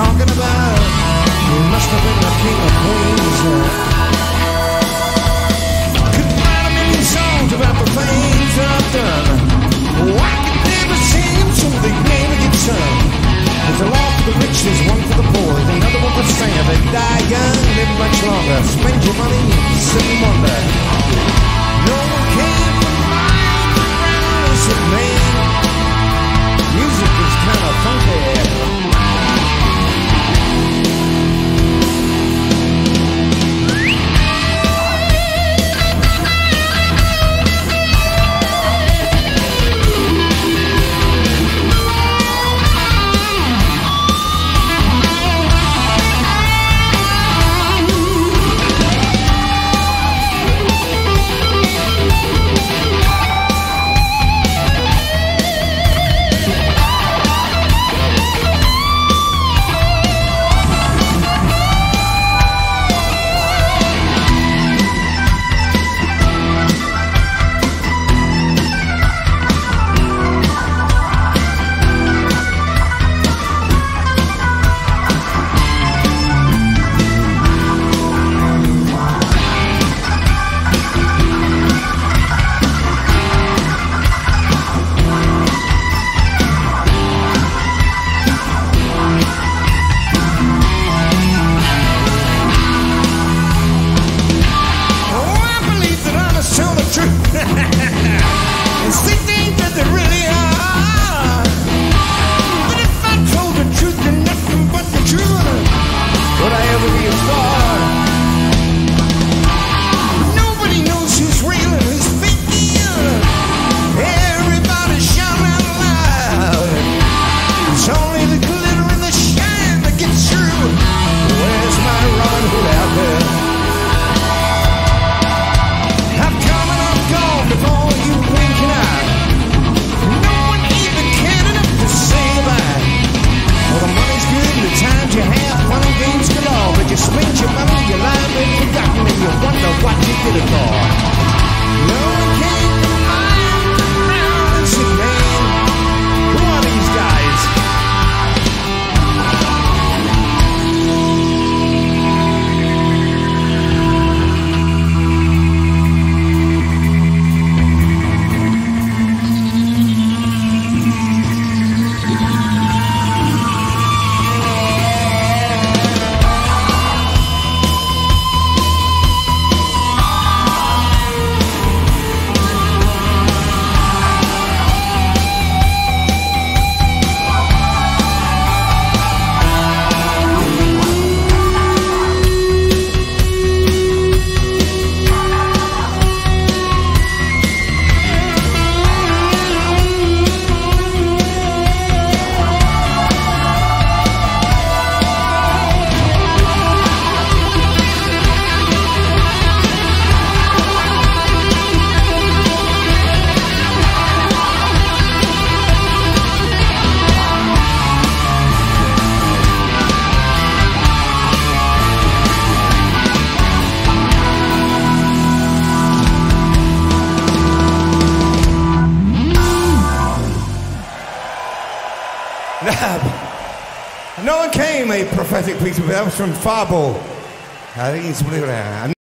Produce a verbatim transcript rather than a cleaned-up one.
talking about. He must have been the king of queens. Could write a million songs about the things I've done. Oh, I could never sing them, so they never get sung. There's a law for the rich, there's one for the poor. There's another one for singer. They die young, live much longer. Spend your money, sit and wonder. No one came from miles around and said, man, music is kind of funky. No one came, a prophetic piece of that was from Fable. I think it's believe it or not.